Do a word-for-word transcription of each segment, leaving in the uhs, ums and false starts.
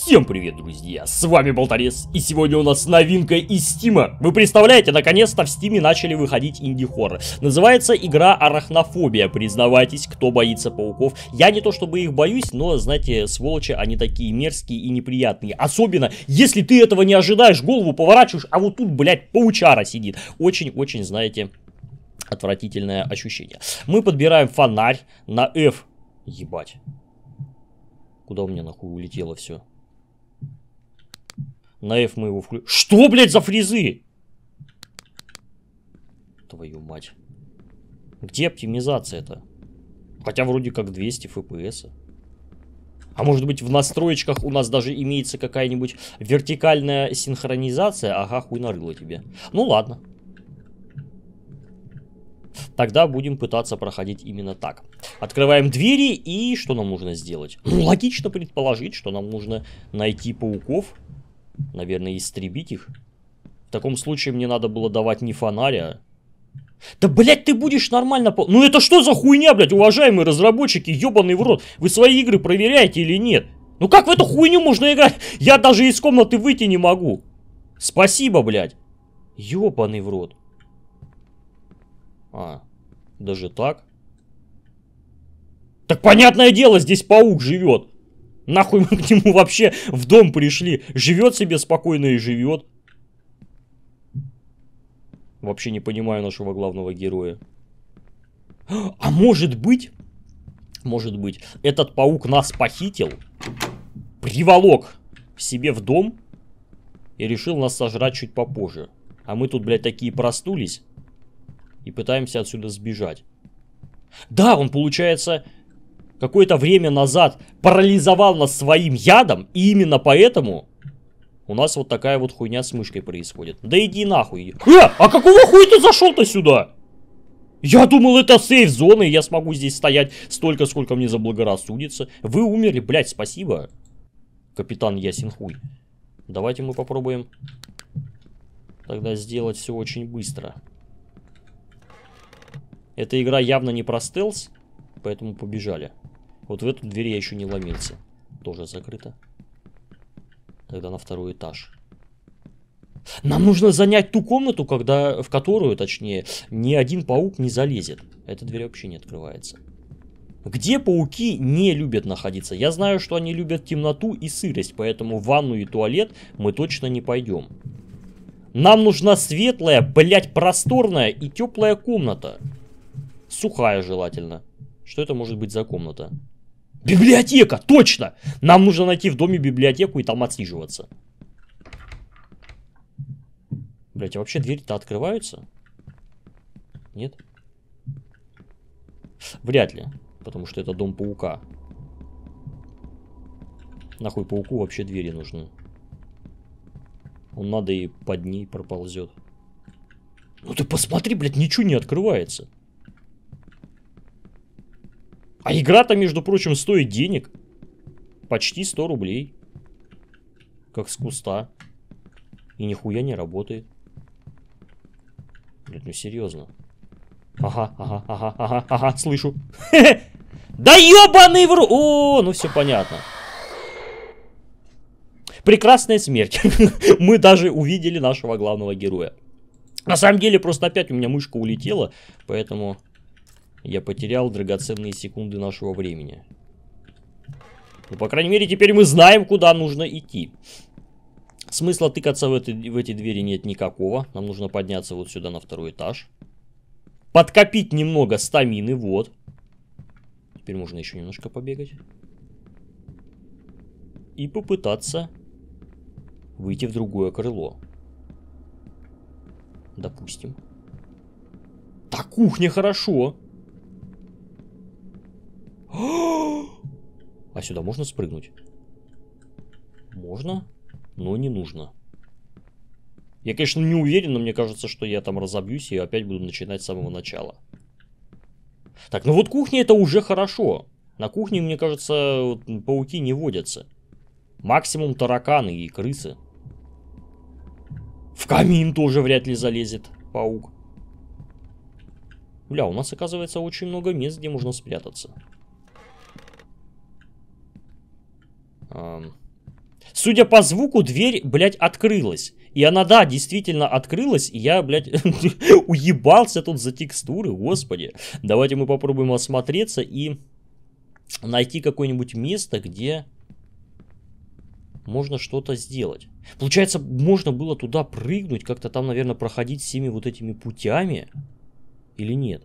Всем привет, друзья, с вами Болторез, и сегодня у нас новинка из Стима. Вы представляете, наконец-то в Стиме начали выходить инди-хоррор. Называется игра Арахнофобия. Признавайтесь, кто боится пауков. Я не то чтобы их боюсь, но, знаете, сволочи, они такие мерзкие и неприятные. Особенно, если ты этого не ожидаешь, голову поворачиваешь, а вот тут, блядь, паучара сидит. Очень-очень, знаете, отвратительное ощущение. Мы подбираем фонарь на F. Ебать. Куда у меня нахуй улетело все? На F мы его включим. Что, блядь, за фризы? Твою мать. Где оптимизация-то? Хотя вроде как двести эф пи эс. А может быть в настроечках у нас даже имеется какая-нибудь вертикальная синхронизация? Ага, хуй нарыло тебе. Ну ладно. Тогда будем пытаться проходить именно так. Открываем двери, и что нам нужно сделать? Ну, логично предположить, что нам нужно найти пауков. Наверное, истребить их. В таком случае мне надо было давать не фонарь, а... Да, блядь, ты будешь нормально... По... Ну это что за хуйня, блядь, уважаемые разработчики, ебаный в рот. Вы свои игры проверяете или нет? Ну как в эту хуйню можно играть? Я даже из комнаты выйти не могу. Спасибо, блядь. Ебаный в рот. А, даже так? Так понятное дело, здесь паук живет. Нахуй мы к нему вообще в дом пришли. Живет себе спокойно и живет. Вообще не понимаю нашего главного героя. А может быть, может быть, этот паук нас похитил, приволок к себе в дом и решил нас сожрать чуть попозже. А мы тут, блядь, такие простулись и пытаемся отсюда сбежать. Да, он, получается, какое-то время назад парализовал нас своим ядом, и именно поэтому у нас вот такая вот хуйня с мышкой происходит. Да иди нахуй. Э, а какого хуя ты зашел-то сюда? Я думал, это сейф-зона, и я смогу здесь стоять столько, сколько мне заблагорассудится. Вы умерли, блядь, спасибо, капитан Ясен Хуй. Давайте мы попробуем тогда сделать все очень быстро. Эта игра явно не про стелс, поэтому побежали. Вот в эту дверь я еще не ломился. Тоже закрыто. Тогда на второй этаж. Нам нужно занять ту комнату, когда, в которую, точнее, ни один паук не залезет. Эта дверь вообще не открывается. Где пауки не любят находиться? Я знаю, что они любят темноту и сырость, поэтому в ванну и туалет мы точно не пойдем. Нам нужна светлая, блядь, просторная и теплая комната. Сухая желательно. Что это может быть за комната? Библиотека! Точно! Нам нужно найти в доме библиотеку и там отсиживаться. Блять, а вообще двери-то открываются? Нет? Вряд ли. Потому что это дом паука. Нахуй пауку вообще двери нужны? Он надо и под ней проползет. Ну ты посмотри, блядь, ничего не открывается. А игра-то, между прочим, стоит денег. Почти сто рублей. Как с куста. И нихуя не работает. Блин, ну серьезно. Ага, ага, ага, ага, ага, слышу. Да ебаный в рот! О, ну все понятно. Прекрасная смерть. Мы даже увидели нашего главного героя. На самом деле, просто опять у меня мышка улетела, поэтому... Я потерял драгоценные секунды нашего времени. Ну, по крайней мере, теперь мы знаем, куда нужно идти. Смысла тыкаться в, этой, в эти двери нет никакого. Нам нужно подняться вот сюда на второй этаж. Подкопить немного стамины, вот. Теперь можно еще немножко побегать. И попытаться выйти в другое крыло. Допустим. Так, кухня хорошо. А сюда можно спрыгнуть? Можно, но не нужно. Я, конечно, не уверен, но мне кажется, что я там разобьюсь и опять буду начинать с самого начала. Так, ну вот кухня это уже хорошо. На кухне, мне кажется, пауки не водятся. Максимум тараканы и крысы. В камин тоже вряд ли залезет паук. Бля, у нас, оказывается, очень много мест, где можно спрятаться. Судя по звуку, дверь, блядь, открылась. И она, да, действительно открылась. И я, блядь, уебался тут за текстуры, господи. Давайте мы попробуем осмотреться и найти какое-нибудь место, где можно что-то сделать. Получается, можно было туда прыгнуть, как-то там, наверное, проходить всеми вот этими путями. Или нет?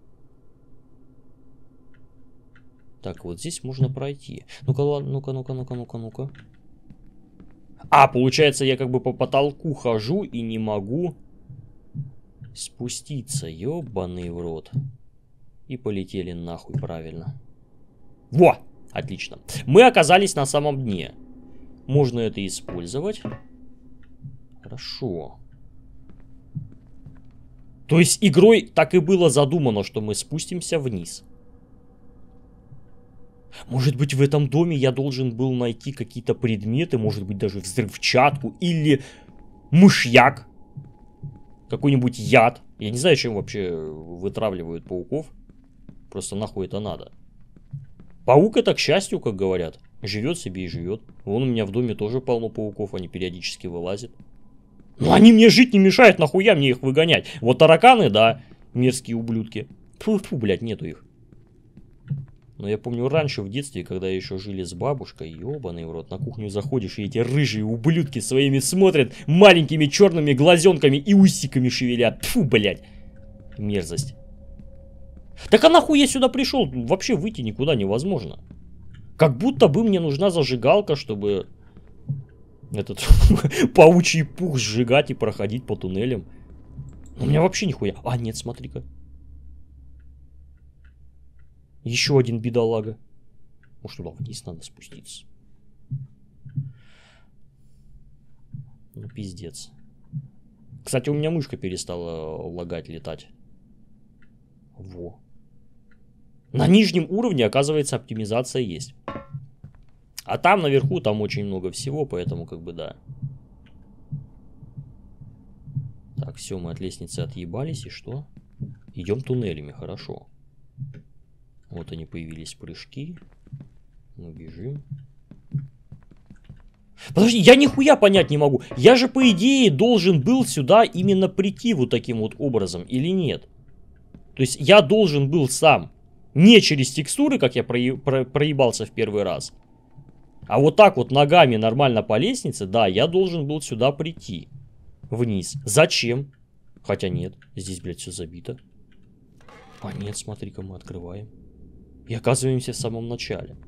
Так, вот здесь можно пройти. Ну-ка, ладно, ну-ка, ну-ка, ну-ка, ну-ка, ну-ка. А, получается, я как бы по потолку хожу и не могу спуститься. Ёбаный в рот. И полетели нахуй, правильно. Во! Отлично. Мы оказались на самом дне. Можно это использовать. Хорошо. То есть игрой так и было задумано, что мы спустимся вниз. Может быть, в этом доме я должен был найти какие-то предметы, может быть, даже взрывчатку или мышьяк. Какой-нибудь яд. Я не знаю, чем вообще вытравливают пауков. Просто нахуй это надо. Паук это, к счастью, как говорят, живет себе и живет. Вон у меня в доме тоже полно пауков, они периодически вылазят. Но они мне жить не мешают, нахуя мне их выгонять? Вот тараканы, да, мерзкие ублюдки. Фу-фу, блядь, нету их. Но я помню раньше, в детстве, когда еще жили с бабушкой, ебаный в рот, на кухню заходишь, и эти рыжие ублюдки своими смотрят, маленькими черными глазенками и усиками шевелят. Фу, блядь. Мерзость. Так а нахуй я сюда пришел? Вообще выйти никуда невозможно. Как будто бы мне нужна зажигалка, чтобы этот паучий пух сжигать и проходить по туннелям. Но у меня вообще нихуя. А, нет, смотри-ка. Еще один бедолага. Может, туда вниз надо спуститься. Ну, пиздец. Кстати, у меня мышка перестала лагать, летать. Во. На нижнем уровне, оказывается, оптимизация есть. А там наверху, там очень много всего, поэтому как бы да. Так, все, мы от лестницы отъебались, и что? Идем туннелями, хорошо. Вот они появились, прыжки. Мы бежим. Подожди, я нихуя понять не могу. Я же, по идее, должен был сюда именно прийти вот таким вот образом, или нет? То есть я должен был сам, не через текстуры, как я про про проебался в первый раз, а вот так вот ногами нормально по лестнице, да, я должен был сюда прийти. Вниз. Зачем? Хотя нет, здесь, блядь, все забито. А нет, смотри-ка, мы открываем. И оказываемся в самом начале.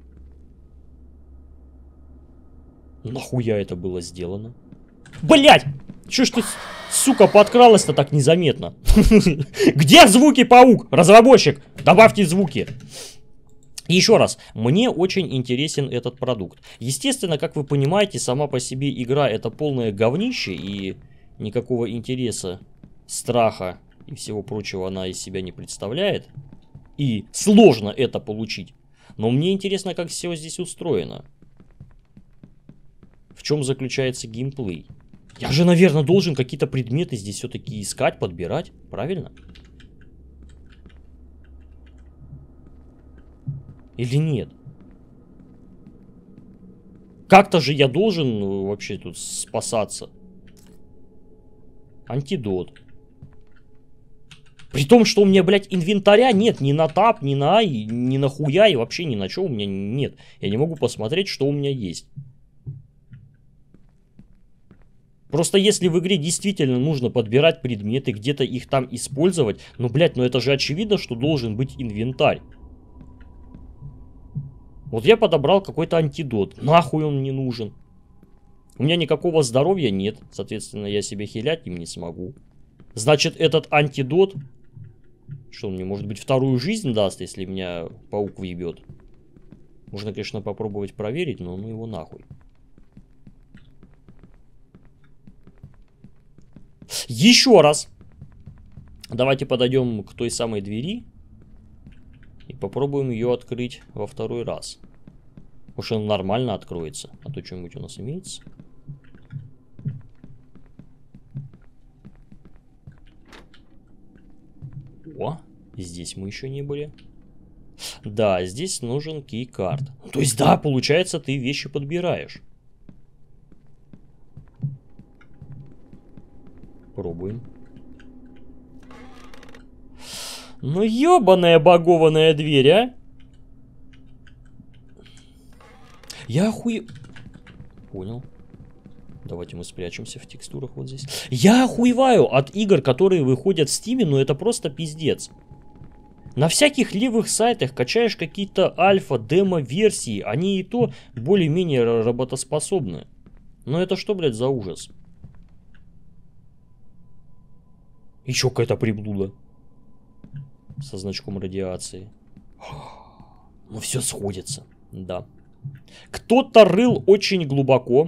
Нахуя это было сделано? Блять! Чё ж ты, сука, подкралась-то так незаметно? Где звуки, паук? Разработчик, добавьте звуки. Еще раз, мне очень интересен этот продукт. Естественно, как вы понимаете, сама по себе игра это полное говнище. И никакого интереса, страха и всего прочего она из себя не представляет. И сложно это получить. Но мне интересно, как все здесь устроено. В чем заключается геймплей? Я же, наверное, должен какие-то предметы здесь все-таки искать, подбирать. Правильно? Или нет? Как-то же я должен вообще тут спасаться. Антидот. При том, что у меня, блядь, инвентаря нет ни на тап, ни на ай, ни на хуя, и вообще ни на что у меня нет. Я не могу посмотреть, что у меня есть. Просто если в игре действительно нужно подбирать предметы, где-то их там использовать, ну, блядь, ну это же очевидно, что должен быть инвентарь. Вот я подобрал какой-то антидот. Нахуй он мне нужен? У меня никакого здоровья нет. Соответственно, я себе хилять им не смогу. Значит, этот антидот... Что он мне, может быть, вторую жизнь даст, если меня паук въебет? Можно, конечно, попробовать проверить, но ну его нахуй. Еще раз. Давайте подойдем к той самой двери. И попробуем ее открыть во второй раз. Может, он нормально откроется. А то что-нибудь у нас имеется. О, здесь мы еще не были. Да, здесь нужен кейкард. То есть, да, получается, ты вещи подбираешь. Ну ёбаная багованная дверь, а? Я охуе... Понял. Давайте мы спрячемся в текстурах вот здесь. Я охуеваю от игр, которые выходят в Стиме, но это просто пиздец. На всяких левых сайтах качаешь какие-то альфа, демо-версии, они и то более-менее работоспособны. Но это что, блядь, за ужас? Еще какая-то приблуда. Со значком радиации. Ну все сходится, да. Кто-то рыл очень глубоко.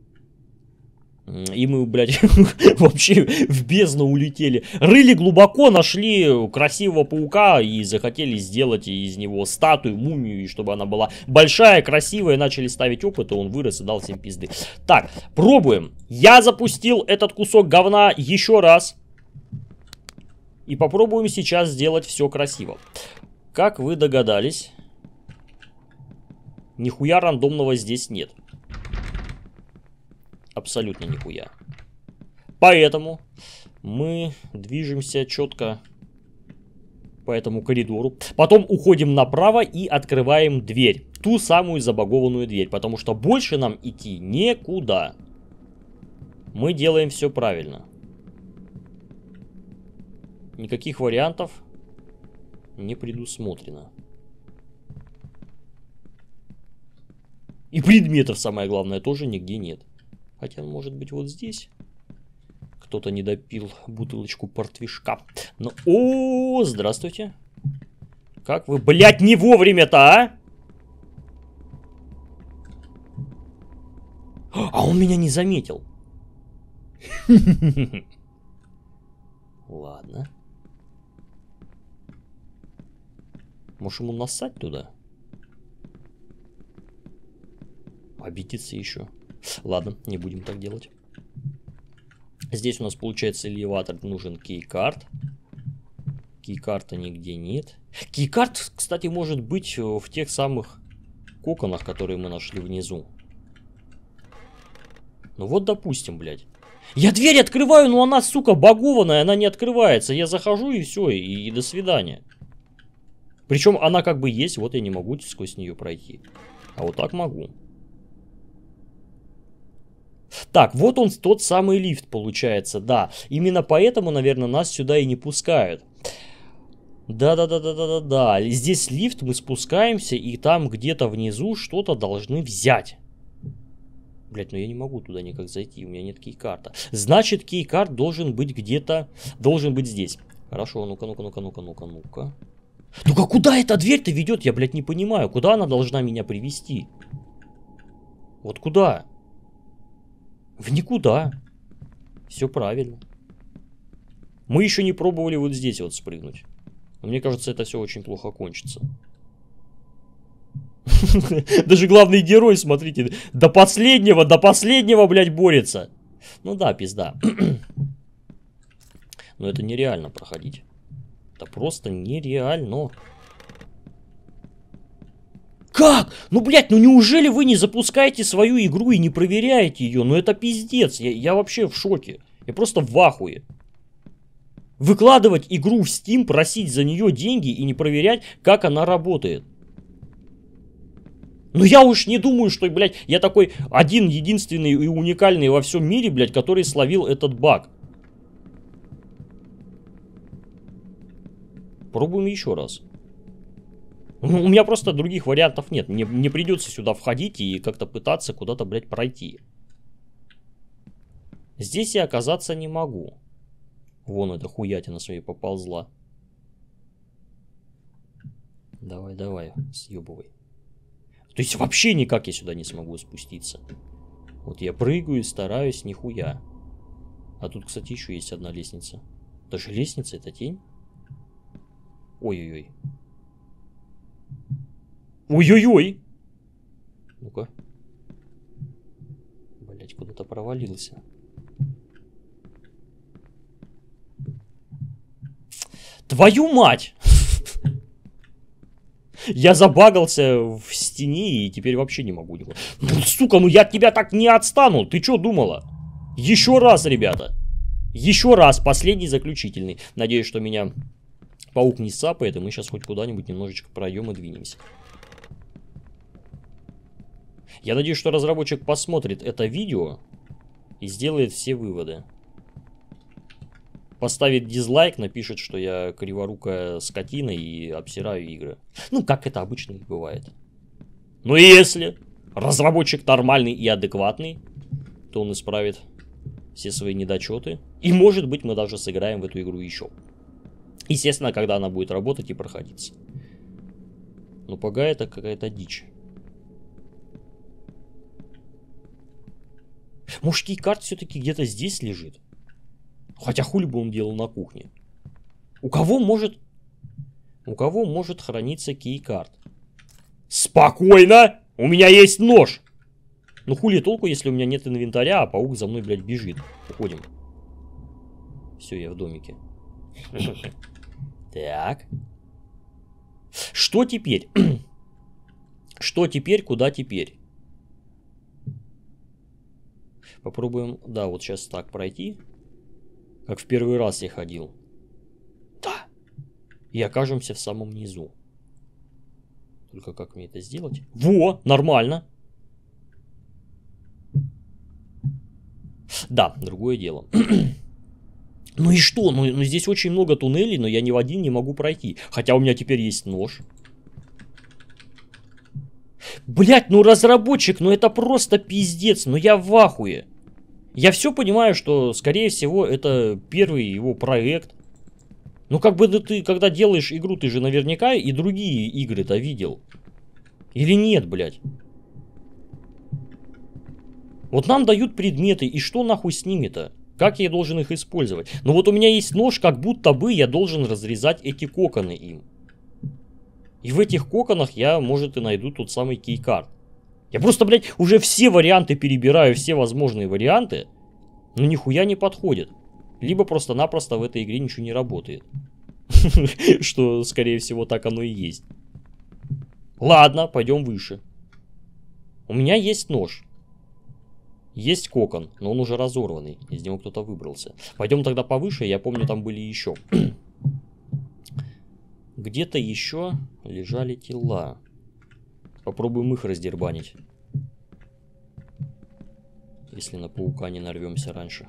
И мы, блядь, вообще в бездну улетели. Рыли глубоко, нашли красивого паука и захотели сделать из него статую, мумию, и чтобы она была большая, красивая. Начали ставить опыт, и он вырос и дал всем пизды. Так, пробуем. Я запустил этот кусок говна еще раз. И попробуем сейчас сделать все красиво. Как вы догадались, нихуя рандомного здесь нет. Абсолютно нихуя. Поэтому мы движемся четко по этому коридору. Потом уходим направо и открываем дверь. Ту самую забагованную дверь. Потому что больше нам идти некуда. Мы делаем все правильно. Никаких вариантов не предусмотрено. И предметов, самое главное, тоже нигде нет. Хотя, может быть, вот здесь кто-то не допил бутылочку портвишка. Но... О, здравствуйте. Как вы, блядь, не вовремя-то, а? А он меня не заметил. Ладно. Может, ему нассать туда? Обидеться еще. Ладно, не будем так делать. Здесь у нас получается элеватор, нужен кейкарт. Кейкарта нигде нет. Кейкарт, кстати, может быть в тех самых коконах, которые мы нашли внизу. Ну вот, допустим, блядь. Я дверь открываю, но она, сука, багованная, она не открывается. Я захожу и все, и, и до свидания. Причем она как бы есть, вот я не могу сквозь нее пройти. А вот так могу. Так, вот он, тот самый лифт получается, да. Именно поэтому, наверное, нас сюда и не пускают. Да-да-да-да-да-да-да. Здесь лифт, мы спускаемся, и там где-то внизу что-то должны взять. Блять, ну я не могу туда никак зайти, у меня нет кейкарта. Значит, кейкарт должен быть где-то, должен быть здесь. Хорошо, ну-ка, ну-ка, ну-ка, ну-ка, ну-ка, ну-ка. Ну-ка, куда эта дверь-то ведет? Я, блядь, не понимаю. Куда она должна меня привести? Вот куда? В никуда. Все правильно. Мы еще не пробовали вот здесь вот спрыгнуть. Но мне кажется, это все очень плохо кончится. Даже главный герой, смотрите, до последнего, до последнего, блядь, борется. Ну да, пизда. Но это нереально проходить. Это просто нереально. Как? Ну, блядь, ну неужели вы не запускаете свою игру и не проверяете ее? Ну это пиздец, я, я вообще в шоке. Я просто в ахуе. Выкладывать игру в Steam, просить за нее деньги и не проверять, как она работает. Ну я уж не думаю, что, блядь, я такой один, единственный и уникальный во всем мире, блядь, который словил этот баг. Пробуем еще раз. У меня просто других вариантов нет. Мне, мне придется сюда входить и как-то пытаться куда-то, блядь, пройти. Здесь я оказаться не могу. Вон эта хуятина своей поползла. Давай, давай, съебывай. То есть вообще никак я сюда не смогу спуститься. Вот я прыгаю и стараюсь, нихуя. А тут, кстати, еще есть одна лестница. Даже лестница, это тень? Ой-ой-ой. Ой-ой-ой. Ну-ка. Блять, куда-то провалился. Твою мать! Я забагался в стене и теперь вообще не могу никуда. Ну, сука, ну я от тебя так не отстану. Ты что думала? Еще раз, ребята. Еще раз, последний, заключительный. Надеюсь, что меня Паук не сапает, и мы сейчас хоть куда-нибудь немножечко пройдем и двинемся. Я надеюсь, что разработчик посмотрит это видео и сделает все выводы. Поставит дизлайк, напишет, что я криворукая скотина и обсираю игры. Ну, как это обычно и бывает. Но если разработчик нормальный и адекватный, то он исправит все свои недочеты. И, может быть, мы даже сыграем в эту игру еще. Естественно, когда она будет работать и проходиться. Но пока это какая-то дичь. Может, кейкарт все-таки где-то здесь лежит? Хотя хули бы он делал на кухне? У кого может... У кого может храниться кейкарт? Спокойно! У меня есть нож! Ну хули толку, если у меня нет инвентаря, а паук за мной, блядь, бежит. Уходим. Все, я в домике. Так. Что теперь? Что теперь? Куда теперь? Попробуем, да, вот сейчас так пройти. Как в первый раз я ходил. Да. И окажемся в самом низу. Только как мне это сделать? Во, нормально. Да, другое дело. Ну и что? Ну, ну здесь очень много туннелей, но я ни в один не могу пройти. Хотя у меня теперь есть нож. Блять, ну разработчик, ну это просто пиздец. Ну я в ахуе. Я все понимаю, что, скорее всего, это первый его проект. Ну как бы ты, когда делаешь игру, ты же наверняка и другие игры-то видел. Или нет, блядь? Вот нам дают предметы, и что нахуй с ними-то? Как я должен их использовать? Ну вот у меня есть нож, как будто бы я должен разрезать эти коконы им. И в этих коконах я, может, и найду тот самый кейкарт. Я просто, блядь, уже все варианты перебираю, все возможные варианты, но нихуя не подходит. Либо просто-напросто в этой игре ничего не работает. Что, скорее всего, так оно и есть. Ладно, пойдем выше. У меня есть нож. Есть кокон, но он уже разорванный. Из него кто-то выбрался. Пойдем тогда повыше, я помню, там были еще. Где-то еще лежали тела. Попробуем их раздербанить. Если на паука не нарвемся раньше.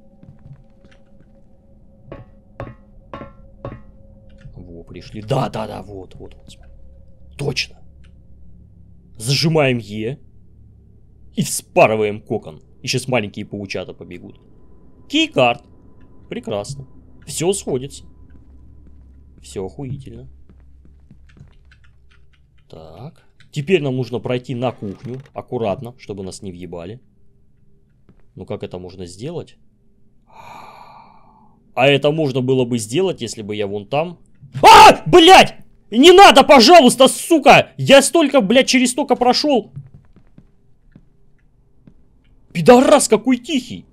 Во, пришли. Да, да, да, вот, вот, вот. Точно. Зажимаем Е. И вспарываем кокон. И сейчас маленькие паучата побегут. Кейкарт. Прекрасно. Все сходится. Все охуительно. Так. Теперь нам нужно пройти на кухню. Аккуратно, чтобы нас не въебали. Ну как это можно сделать? А это можно было бы сделать, если бы я вон там... А! Блять! Не надо, пожалуйста, сука! Я столько, блядь, через столько прошел. Пидорас какой тихий.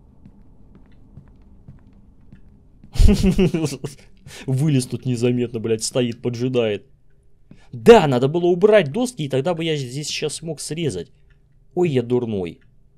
Вылез тут незаметно, блядь, стоит, поджидает. Да, надо было убрать доски, и тогда бы я здесь сейчас смог срезать. Ой, я дурной.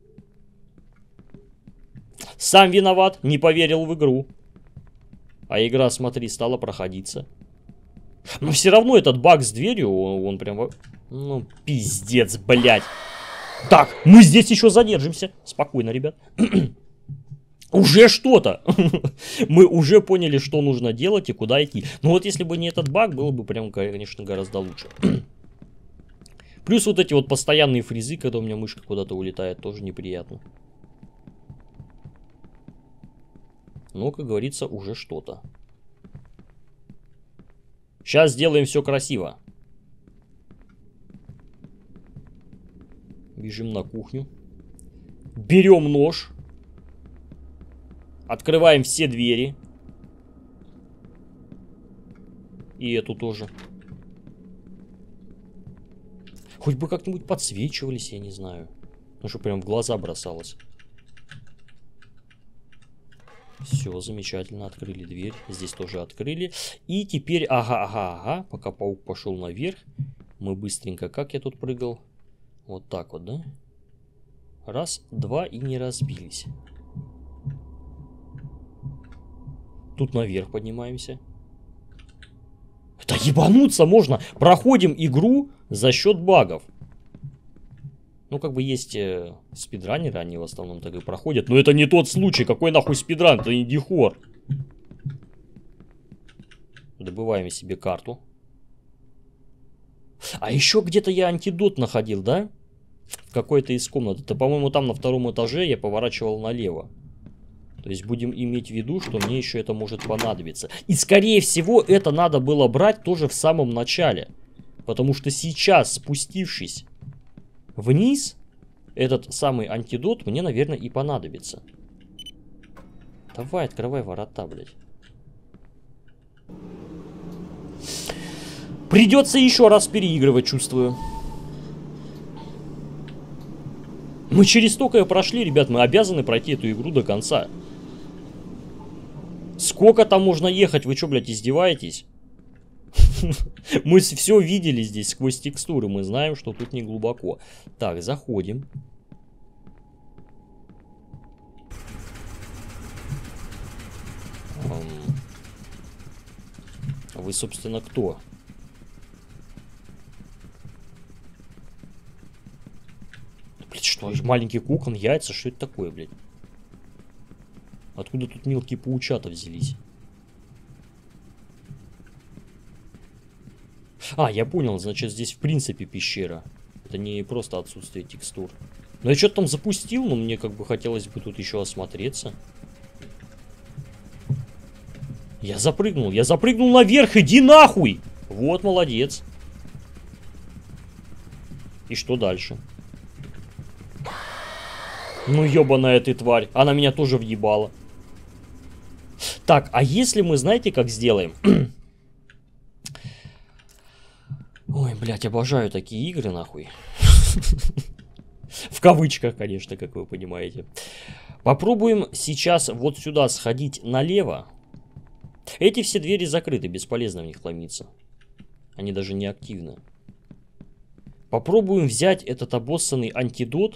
Сам виноват, не поверил в игру. А игра, смотри, стала проходиться. Но все равно этот баг с дверью, он, он прям... Ну, пиздец, блядь. Так, мы здесь еще задержимся. Спокойно, ребят. Уже что-то. Мы уже поняли, что нужно делать и куда идти. Но вот если бы не этот баг, было бы прям, конечно, гораздо лучше. Плюс вот эти вот постоянные фризы, когда у меня мышка куда-то улетает, тоже неприятно. Но, как говорится, уже что-то. Сейчас сделаем все красиво. Бежим на кухню. Берем нож. Открываем все двери. И эту тоже. Хоть бы как-нибудь подсвечивались, я не знаю. Ну, что прям в глаза бросалось. Все, замечательно, открыли дверь. Здесь тоже открыли. И теперь, ага, ага, ага. Пока паук пошел наверх, мы быстренько, как я тут прыгал? Вот так вот, да? Раз, два и не разбились. Тут наверх поднимаемся. Да ебануться можно. Проходим игру за счет багов. Ну, как бы есть э, спидранеры, они в основном так и проходят. Но это не тот случай. Какой нахуй спидран? Это не дихор. Добываем себе карту. А еще где-то я антидот находил, да? В какой-то из комнат. Это, по-моему, там на втором этаже я поворачивал налево. То есть будем иметь в виду, что мне еще это может понадобиться. И, скорее всего, это надо было брать тоже в самом начале. Потому что сейчас, спустившись вниз, этот самый антидот мне, наверное, и понадобится. Давай, открывай ворота, блядь. Придется еще раз переигрывать, чувствую. Мы через столько прошли, ребят, мы обязаны пройти эту игру до конца. Сколько там можно ехать? Вы что, блядь, издеваетесь? Мы все видели здесь сквозь текстуры. Мы знаем, что тут не глубоко. Так, заходим. Вы, собственно, кто? Блядь, что? Маленький кукон, яйца? Что это такое, блядь? Откуда тут мелкие паучата взялись? А, я понял, значит, здесь в принципе пещера. Это не просто отсутствие текстур. Но я что-то там запустил, но мне как бы хотелось бы тут еще осмотреться. Я запрыгнул, я запрыгнул наверх, иди нахуй! Вот, молодец. И что дальше? Ну ебаная ты тварь, она меня тоже въебала. Так, а если мы, знаете, как сделаем? Ой, блядь, обожаю такие игры, нахуй. В кавычках, конечно, как вы понимаете. Попробуем сейчас вот сюда сходить налево. Эти все двери закрыты, бесполезно в них ломиться. Они даже не активны. Попробуем взять этот обоссанный антидот.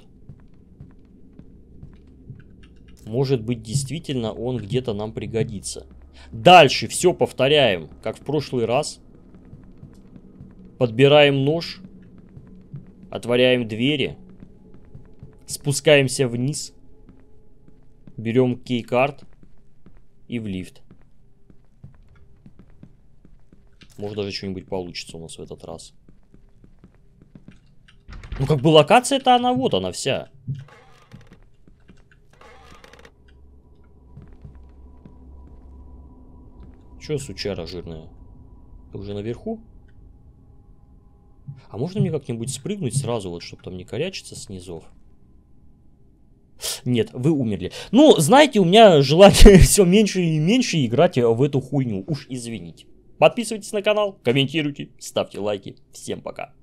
Может быть, действительно он где-то нам пригодится. Дальше все повторяем, как в прошлый раз. Подбираем нож. Отворяем двери. Спускаемся вниз. Берем кейкард. И в лифт. Может, даже что-нибудь получится у нас в этот раз. Ну, как бы локация-то она вот, она вся. Че, сучара жирная? Ты уже наверху? А можно мне как-нибудь спрыгнуть сразу, вот, чтобы там не корячиться снизу? Нет, вы умерли. Ну, знаете, у меня желание все меньше и меньше играть в эту хуйню. Уж извините. Подписывайтесь на канал, комментируйте, ставьте лайки. Всем пока.